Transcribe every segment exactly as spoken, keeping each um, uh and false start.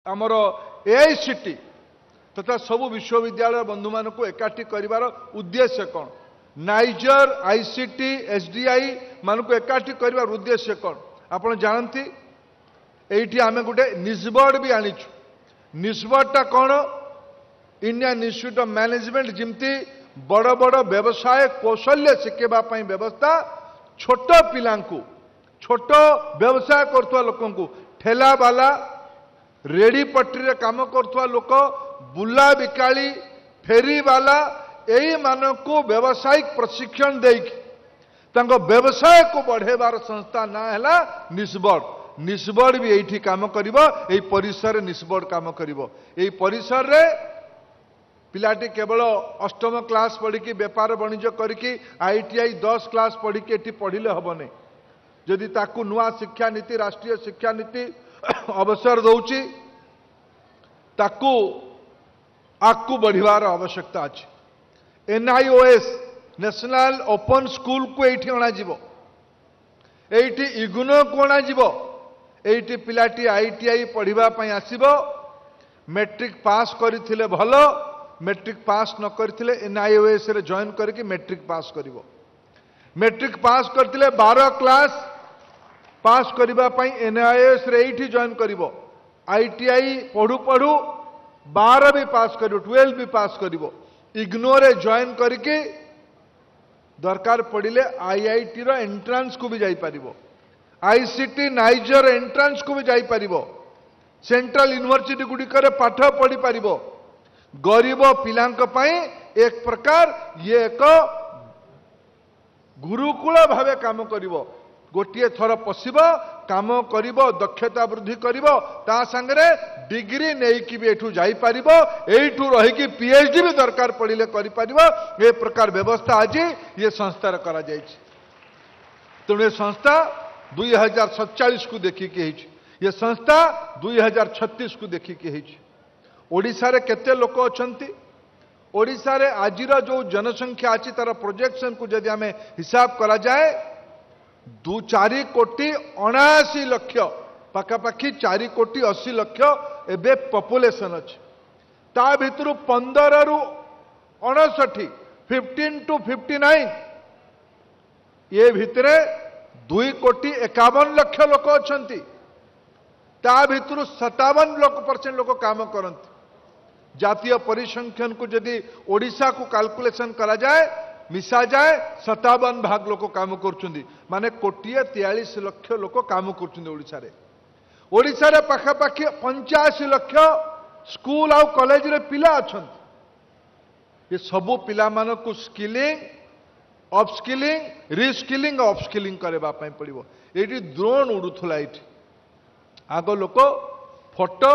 आमर एआईसीटी तथा सबु विश्वविद्यालय बंधु मान को एकाठी करिवार उद्देश्य कौन नाइजर आईसीटी एसडीआई मान को एकाठी करिवार उद्देश्य कौन आपण जानती एठी आमे गुटे निस्बड भी आनिछु निस्बडटा कौन इंडियन इंस्टीट्यूट ऑफ मैनेजमेंट जिमती बड़ बड़ व्यवसाय कौशल्य शिखेबा पई व्यवस्था छोट पिलांकु छोट व्यवसाय करथुवा लोकंकु ठेला वाला रेडी पट्टी रे काम करथुवा लोक बुला बिकाली फेरी वाला यही मानक व्यावसायिक प्रशिक्षण देकी तांको व्यवसाय को बढ़ेबार संस्था ना हैला निस्बड निस्बड भी एठी काम करिवो एई परिसर रे निस्बड काम करिवो एई परिसर रे पिलाटी केवल अष्टम क्लास पढ़ी की व्यापार वाणिज्य करके आईटीआई दस क्लास पढ़ी की एठी पढ़िले हबने जदि ताकू नुआ शिक्षा नीति राष्ट्रीय शिक्षा नीति अवसर दउची ताकू आकू बढ़िवार आवश्यकता अछि एनआईओएस नेशनल ओपन स्कूल को एठी अणा जीवो एठी इग्नो को अणा जीवो एठी पिलाटी आईटीआई पढ़िबा पई आसीबो मैट्रिक पास करिथिले भलो मैट्रिक पास न करथिले एनआईओएस रे जॉइन करके मैट्रिक पास करिवो मैट्रिक पास करथिले बारह क्लास पास करिबा पई एनआईओएस रे एठी जॉइन करिवो आईटीआई पढ़ु पढ़ु बारह भी पास करिवो ट्वेल्व भी पास करिवो इग्नो रे जॉइन करके दरकार पड़िले आईआईटी रो एंट्रेंस को भी जाई परिवो आईसीटी नाइजर एंट्रेंस को भी जाई परिवो सेंट्रल यूनिवर्सिटी गुडी करे पाठ पढ़ी परिवो गरीब पिलांक पई एक प्रकार ये एक गुरुकुल भावे काम करिवो गोटे थर पशिब काम करिवो दक्षता वृद्धि करिवो ता संगरे डिग्री नहीं कि भी एठू जाई परिवो एठू रही कि पीएचडी भी दरकार पड़िले करि परिवो ए प्रकार व्यवस्था आज ये संस्था करा जाय छी तेणु ये संस्था दुई हजार सत्ताईस को देखिकी है ये संस्था दुई हजार छत्तीस को देखिकी है ओडिशा रे केते लोक अछंती ओडिशा रे आजिर जो जनसंख्या अछि तार प्रोजेक्शन को यदि हमें हिसाब करा जाए दु चारि कोटी अणाशी लक्ष पाखापाखि चारि कोटी अशी लक्ष एबे पॉपुलेशन अछि ता भितरु पंद्रह रु अड़सठी फिफ्टीन टू फिफ्टी नाइन ये भितरे दुई कोटी एकावन लक्ष लोक अछंती ता भितरु सतावन लोक परसेंट लोक काम करंती जातीय परिसंख्यन को यदि ओडिशा को कैलकुलेशन करा जाए मिसा जाए सतावन भाग लोक काम करछुंदी माने कोटिए तैंतालीस लक्ष लोक काम करछुंदी ओडिशा रे ओडिशा रे पाखापाखि पचासी लक्ष स्कूल आउ कॉलेज रे पिला अछंती ये सबु पिला मानो को स्किलिंग अपस्किलिंग रिस्किलिंग अपस्किलिंग करबा पई पड़िबो एठी ड्रोन उडुथला एठी आगो लोक फोटो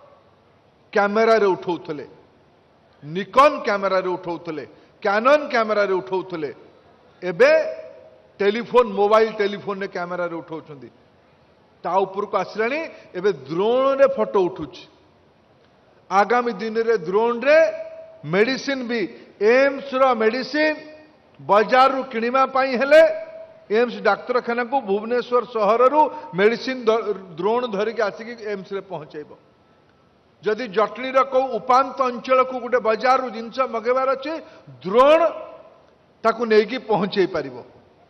कैमेरा रे उठाउथले निकॉन कैमेरा रे उठाउथले कैनन कैमेरा रे उठाउथले एबे टेलीफोन मोबाइल टेलीफोन रे कैमेरा रे उठाउछंदी ता ऊपर को आसलानी एबे ड्रोन रे फोटो उठुछ आगामी दिन रे ड्रोन रे मेडिसिन भी एम्स रो मेडिसिन बाजार रु किनिमा पाई हेले एम्स डाक्तरखाना को भुवनेश्वर सहर रु मेडिसिन ड्रोन धरिक आसिक एम्स रे पहुंचेबो जदि जटनी को उपांत अंचल को गोटे बाजार रु जिनस मगेबार अच्छे ड्रोन ताकू नेकी पहुंचे पारिबो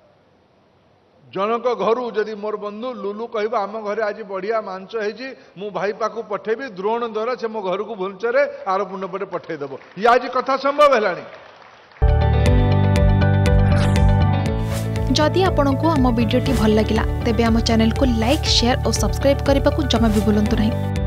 जनक घर जदि मोर बंधु लुलु कह आम घरे आज बढ़िया मांस है मु भाई पाकू पठेबी ड्रोन द्वारा से मो घर को भुवनेश्वर आरपुण पटे पठेदेव ये आज कथा संभव है। जदि आपंक आम भिडी भल लगा तेब आम चैनल को लाइक शेयर और सब्सक्राइब करने को जमा भी भूलु नहीं।